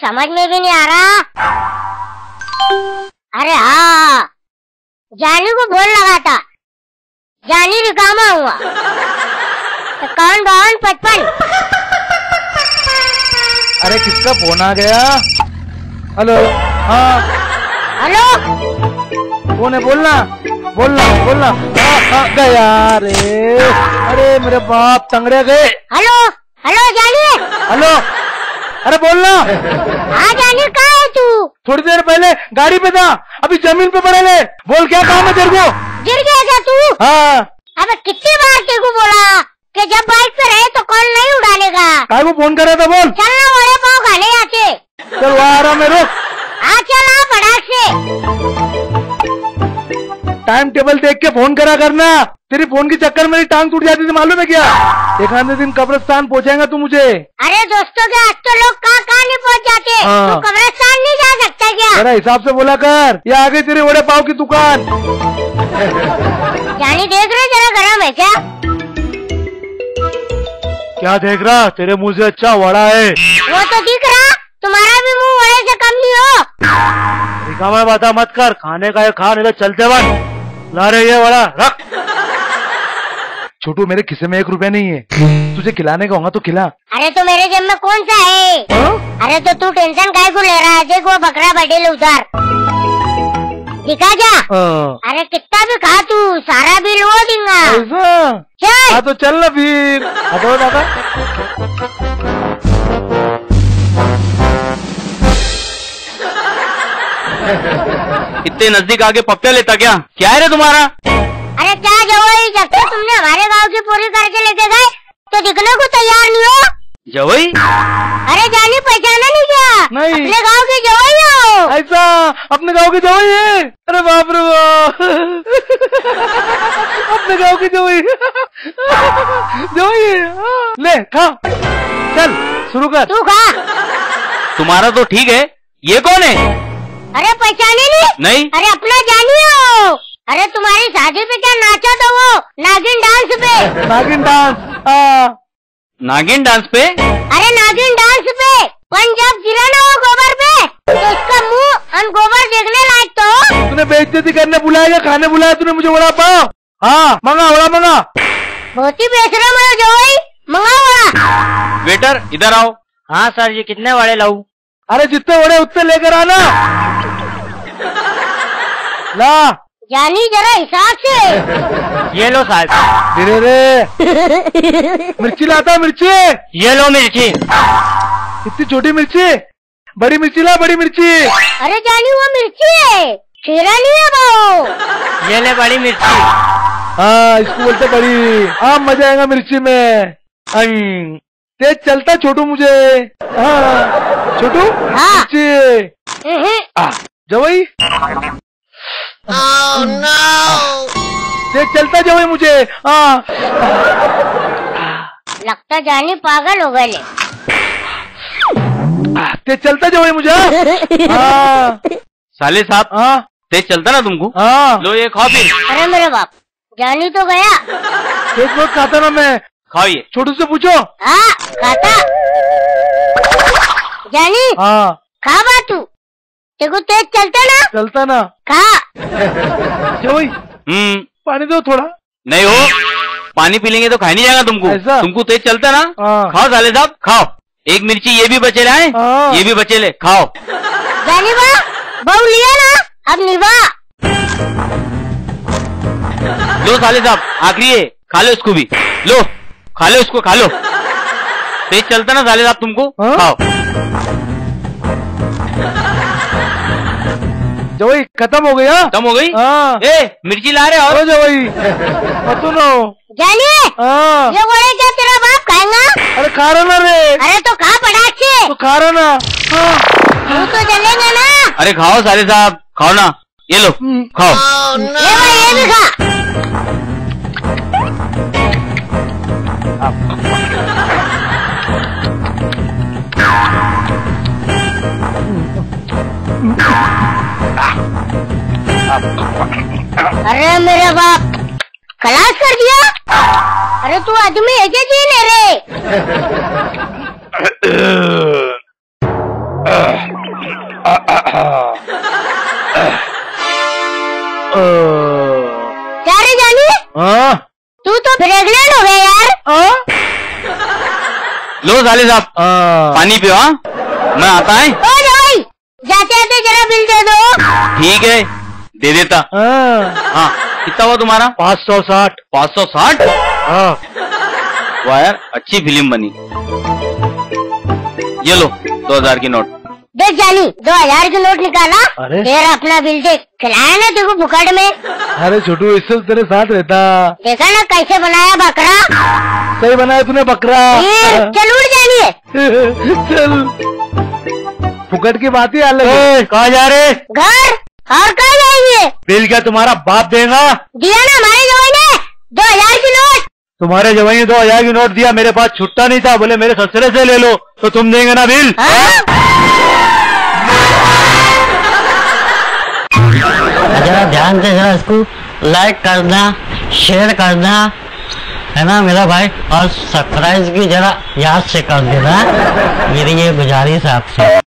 समझ में भी नहीं आ रहा। अरे हाँ, जानी को फोन लगा था, जानी रिकामा हुआ। 51-52-55। अरे किसका फोन आ गया? हेलो। हाँ हेलो, कौन है? बोलना बोलना बोलना। गया रे, अरे मेरे बाप तंगड़े गए। हेलो हेलो जानी। हेलो, अरे बोलना। हाँ जानी, कहाँ है तू? थोड़ी देर पहले गाड़ी पे था, अभी जमीन पे पड़े ले। बोल क्या काम है तेरे को? गिर गया क्या तू? हाँ। अबे कितनी बार तेरे को बोला कि जब बाइक पे रहे तो कॉल नहीं उड़ाने का। काय को फोन कर रहा था? बोल। चलना वड़े पाव खाने आते। चल वहाँ आ रहा मैं, रुक। हाँ चल आ फटाक से। टाइम टेबल देख के फोन करा करना। तेरी फोन के चक्कर में मेरी टांग टूट जाती थी, मालूम है क्या? एक आधे दिन कब्रिस्तान पहुंचाएगा तू मुझे। अरे दोस्तों के आज तो लोग कहाँ नहीं पहुंच जाते। हाँ। तू कब्रिस्तान नहीं जा सकता क्या? मेरा हिसाब से बोला कर, ये आ गई तेरी वड़े पाव की दुकान। जानी देख रहे जरा गरम है क्या? क्या देख रहा? तेरे मुंह से अच्छा वड़ा है। वो तो दिख रहा, तुम्हारा भी मुंह वड़े से कम नहीं हो। दिखावा बाता मत कर, खाने का है खा, नहीं तो चलते बन। ला रे ये वड़ा रख। छोटू मेरे खिसे में 1 रुपया नहीं है, तुझे खिलाने का होगा तो खिला। अरे तो मेरे जेब में कौन सा है? अरे तो तू टेंशन काहे को ले रहा है? देख वो बकरा बडेल उधर दिखा जा। अरे कितना भी खा, तू सारा बिल वो दूंगा। ऐसा? चल। हाँ तो चल ना फिर। हटो दादा। इतने नजदीक आके पप्पे लेता क्या? क्या है रे तुम्हारा? अरे क्या जवाई, जब तक तुमने हमारे गांव की पूरी करके लेके गए तो दिखने को तैयार नहीं हो। जवाई? अरे जानी पहचाना नहीं क्या? नहीं। अपने गांव की जवाई हो। ऐसा? अपने गांव की जवाई है? अरे बाप रे बाप। अपने गांव की जवाई। जवाई है। ले खा, चल शुरू कर। तू खा। तुम्हारा तो ठीक है, ये कौन है? अरे पहचाने नहीं। अरे अपना जानी हो। अरे तुम्हारी शादी पे क्या नाचा था वो नागिन डांस पे? नागिन डांस? नागिन डांस पे? अरे नागिन डांस पे। पण जब गिरा ना वो गोबर पे तो उसका मुंह और गोबर देखने लायक तो। तूने बेइज्जती करने बुलाया या खाने बुलाया तूने मुझे? वड़ा पाव। हाँ मंगा, वड़ा मंगा। बहुत ही बेशरम है जोई, मंगा वड़ा। वेटर इधर आओ। हाँ सर जी, कितने वड़े लाऊं? अरे जितने वड़े उतने लेकर आना। ला जानी जरा हिसाब से। ये लो साहब। धीरे रे। मिर्ची लाता, मिर्ची। ये लो मिर्ची। इतनी छोटी मिर्ची? बड़ी मिर्ची ला, बड़ी मिर्ची। अरे जानी वो मिर्ची है, खीरा नहीं है वो। ये ले बड़ी मिर्ची। हाँ इसको बोलते बड़ी। हाँ मजा आएगा मिर्ची में। तेज चलता छोटू मुझे। हाँ छोटू। हाँ। मिर्ची। जवाई। Oh no! तेज चलता जवाई मुझे। हाँ। लगता जानी पागल हो गए। तेज चलता जवाई मुझे। हाँ। साले साहब। हाँ तेज चलता ना तुमको? हाँ। लो ये खाओ फिर। अरे मेरे बाप, जानी तो गया। तेज बहुत खाता ना मैं। खाओ ये। छोटू से पूछो। हाँ खाता। जानी। हाँ खा बातू, देखो तेज चलता ना। चलता ना। खा। जवाई पानी दो थोड़ा। नहीं हो, पानी पी लेंगे तो खाई नहीं जाएगा तुमको। ऐसा? तुमको तेज चलता ना। हाँ। खाओ साले साहब खाओ। एक मिर्ची ये भी बचे लाए। हाँ। ये भी बचे ले, खाओ। जानी बा बहु लिया ना, अब निभा। लो साले साहब आखिरी है, खा लो इसको भी। लो खा लो इसको, खा लो। तेज चलता ना साले साहब तुमको। हाँ? खाओ। जवाई खत्म हो गया। खत्म हो गई? हाँ। ए मिर्ची ला रहे और। जवाई मत सुनो। जानी हाँ। ये बोले क्या तेरा बाप खाएगा? अरे खा रहा ना रे। अरे तो खा पटाख से। तो खा रहा ना। हाँ। तू तो जलेगा ना। अरे खाओ साले साहब, खाओ ना। ये लो खाओ। ले भाई ये भी खा। अरे मेरे बाप, खलास कर दिया। अरे तू आदमी है क्या जी ले रे? क्या रे जानी, तू तो प्रेग्नेंट हो गया यार। लो साले साहब, पानी पियो। हाँ, मैं आता है। ओ भाई, जाते आते जरा बिल दे दो। ठीक है, दे देता। हाँ, कितना हुआ तुम्हारा? 560। 560? हाँ। वाह यार, अच्छी फिल्म बनी। ये लो 2000 की नोट। देख जानी, 2000 की नोट निकाला। अरे? फिर अपना बिल देख, खिलाया ना देखो फुकड़ में। अरे छोटू, इससे तेरे साथ रहता। देखा ना कैसे बनाया बकरा। सही बनाया तूने बकरा। चल उड़ जानी। चल, फुकट की बात ही अलग है। कहाँ जा रहे? घर और कहाँ जाएंगे? बिल क्या तुम्हारा बाप देगा? दिया ना हमारे जवाई ने 2000 की नोट। तुम्हारे जवाई ने 2000 की नोट दिया, मेरे पास छुट्टा नहीं था, बोले मेरे ससुरे से ले लो, तो तुम देंगे ना बिल? जरा ध्यान से जरा इसको लाइक करना, शेयर करना, है ना मेरा भाई, और सब्सक्राइब भी जरा याद से कर देना, मेरी ये गुजारिश है आपसे।